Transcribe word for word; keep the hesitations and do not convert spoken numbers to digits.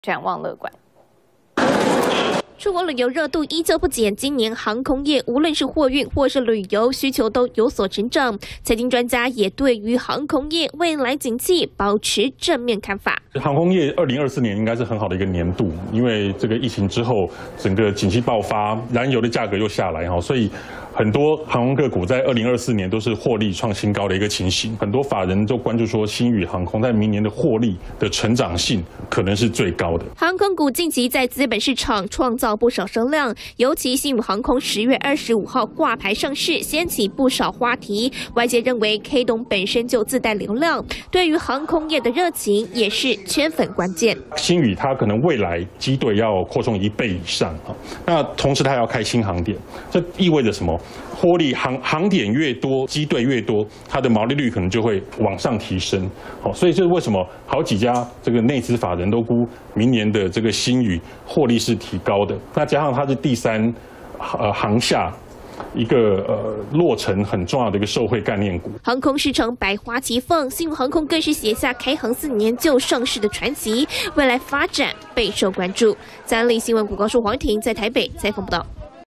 展望乐观。 出国旅游热度依旧不减，今年航空业无论是货运或是旅游需求都有所成长。财经专家也对于航空业未来景气保持正面看法。 航空业二零二四年应该是很好的一个年度，因为这个疫情之后，整个景气爆发，燃油的价格又下来哈，所以很多航空个股在二零二四年都是获利创新高的一个情形。很多法人都关注说，星宇航空在明年的获利的成长性可能是最高的。 航空股近期在资本市场创造不少声量，尤其星宇航空十月二十五号挂牌上市，掀起不少话题。外界认为 K 董本身就自带流量，对于航空业的热情也是圈粉关键。 星宇它可能未来机队要扩充一倍以上啊，那同时它要开新航点，这意味着什么？获利航航点越多，机队越多，它的毛利率可能就会往上提升。好，所以这是为什么好几家这个内资法人都估明年的这个星宇获利是提高的。那加上它是第三呃航厦一个呃落成很重要的一个受惠概念股。 航空市场百花齐放，星宇航空更是写下开航四年就上市的传奇，未来发展备受关注。三立新闻股高树黄婷在台北采访报道。